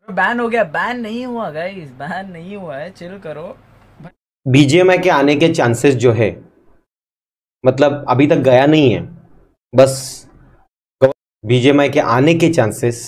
Ban हो गया, ban नहीं हुआ गाइस, बैन नहीं हुआ है, चिल करो। बीजीएमआई के आने के चांसेस जो है, मतलब अभी तक गया नहीं है, बस बीजीएमआई के आने के चांसेस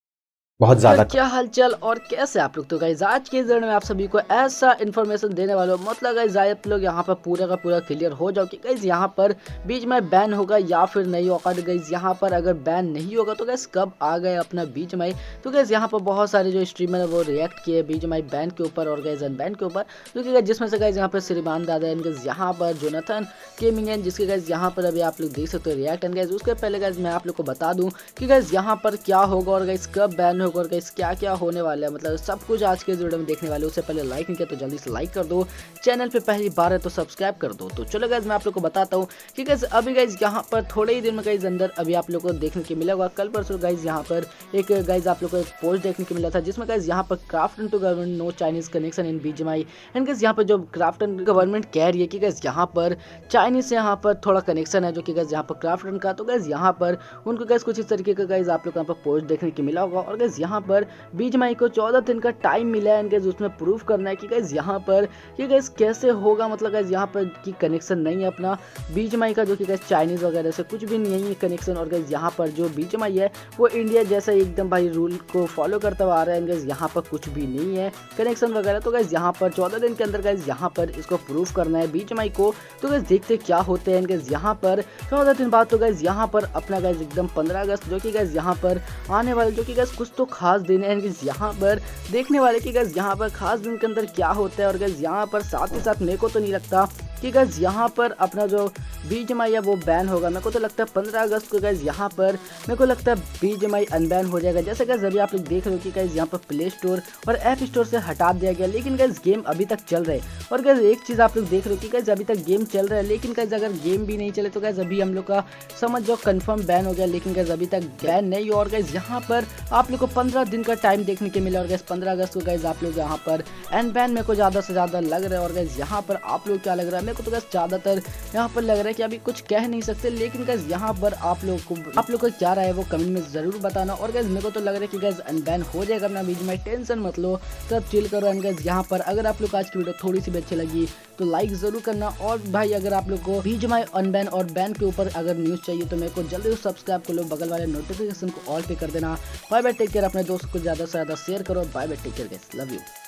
बहुत यार ज्यादा। क्या हालचाल और कैसे आप लोग। तो गाइस आज के इस वीडियो में आप सभी को ऐसा इन्फॉर्मेशन देने वाले हो, मतलब गाइस आप लोग यहाँ पर पूरा का पूरा क्लियर हो जाओ कि गाइस यहाँ पर बीच में बैन होगा या फिर नहीं होगा। तो गाइस यहाँ पर अगर बैन नहीं होगा तो गाइस कब आ गए अपना बीच में। तो गाइस यहाँ पर बहुत सारे जो स्ट्रीमर है वो रिएक्ट किए बीच में बैन के ऊपर और गाइस अनबैन के ऊपर, क्योंकि जिसमें से गाइस यहाँ पर श्रीमान दादा एंड गाइस यहाँ पर जोनाथन गेमिंग एंड जिसके गाइस यहाँ पर अभी आप लोग देख सकते हो रिएक्ट एंड गाइस। उसके पहले गाइस मैं आप लोग को बता दूं कि गाइस यहाँ पर क्या होगा और गाइस कब बैन होगा और गाइस क्या क्या होने वाला है, मतलब सब कुछ आज के इस वीडियो में देखने वाले। उससे पहले लाइक नहीं किया तो जल्दी से लाइक कर दो, चैनल पे पहली बार है तो सब्सक्राइब कर दो। तो चलो गाइस मैं आप लोग को बताता हूँ कि गाइस अभी गाइस यहाँ पर थोड़े ही दिन में गाइस अंदर अभी आप लोग को देखने को मिला होगा। कल परसों गाइस यहाँ पर एक गाइस आप लोग को एक पोस्ट देखने को मिला था जिसमें गाइस यहाँ पर Krafton government no Chinese connection in BGMI and guys यहाँ पर जो क्राफ्ट गवर्नमेंट कह रही है कि गाइस यहाँ पर चाइनीज से यहाँ पर थोड़ा कनेक्शन है जो कि गाइस यहाँ पर क्राफ्ट का। तो गाइस यहाँ पर उनको गाइस कुछ इस तरीके का गाइस आप लोग यहाँ पर पोस्ट देखने को मिला होगा। और गाइस यहाँ पर बीजीएमआई को 14 दिन का टाइम मिला है एंड गाइस उसमें प्रूफ करना है कि गाइस यहाँ पर ये गाइस कैसे होगा, मतलब गाइस यहाँ पर की कनेक्शन नहीं है अपना बीजीएमआई का जो कि गाइस चाइनीज वगैरह से कुछ भी नहीं है कनेक्शन। और गाइस यहाँ पर जो बीजीएमआई है वो इंडिया जैसा एकदम भाई रूल को फॉलो करता हुआ आ रहा है एंड गाइस यहाँ पर कुछ भी नहीं है कनेक्शन वगैरह। तो गाइस यहाँ पर 14 दिन के अंदर गाइस यहाँ पर इसको प्रूफ करना है बीजीएमआई को। तो गाइस देखते क्या होते हैं गाइस यहाँ पर 14 दिन बाद। तो गाइस यहाँ पर अपना गाइस एकदम 15 अगस्त जो कि गाइस यहाँ पर आने वाले जो कि गाइस कुछ तो खास दिन है गाइस यहाँ पर देखने वाले कि गाइस यहाँ पर खास दिन के अंदर क्या होता है। और गाइस यहाँ पर साथ ही साथ मेरे को तो नहीं लगता कि गाइस यहाँ पर अपना जो बीजीएमआई है वो बैन होगा। मेरे को तो लगता है 15 अगस्त को गाइस यहाँ पर मेरे को लगता है बीजीएमआई अनबैन हो जाएगा। जैसे गाइस अभी आप लोग देख रहे हो कि गाइस यहाँ पर प्ले स्टोर और ऐप स्टोर से हटा दिया गया, लेकिन गाइस गेम अभी तक चल रहे हैं। और गाइस एक चीज़ आप लोग देख रहे हो कि गाइस अभी तक गेम चल रहा है, लेकिन गाइस अगर गेम भी नहीं चले तो गाइस अभी हम लोग का समझ जाओ कंफर्म बैन हो गया, लेकिन गाइस अभी तक बैन नहीं हो। और गाइस यहाँ पर आप लोग को 15 दिन का टाइम देखने को मिला और गाइस 15 अगस्त को गाइस आप लोग यहाँ पर अनबैन मेरे को ज़्यादा से ज़्यादा लग रहा है। और गाइस यहाँ पर आप लोग क्या लग रहा है? मेरे को तो गाइस ज़्यादातर यहाँ पर लग रहा है कि अभी कुछ कह नहीं सकते, लेकिन गाइस यहाँ पर आप लोग को क्या राय है वो कमेंट में जरूर बताना। और गाइस मेरे को तो लग रहा है कि गाइस अनबैन हो जाएगा अपना बीजीएमआई, टेंशन मत लो, सब चिल करो। एंड गाइस यहाँ पर अगर आप लोग आज की वीडियो थोड़ी सी भी अच्छी लगी तो लाइक जरूर करना। और भाई अगर आप लोग को बीजीएमआई अनबैन और बैन के ऊपर अगर न्यूज़ चाहिए तो मेरे को जल्दी से सब्सक्राइब कर लो, बगल वाले नोटिफिकेशन को ऑल पे कर देना। बाय बाय, टेक केयर, अपने दोस्त को ज़्यादा से ज़्यादा शेयर करो। Bye bye, take care guys, love you.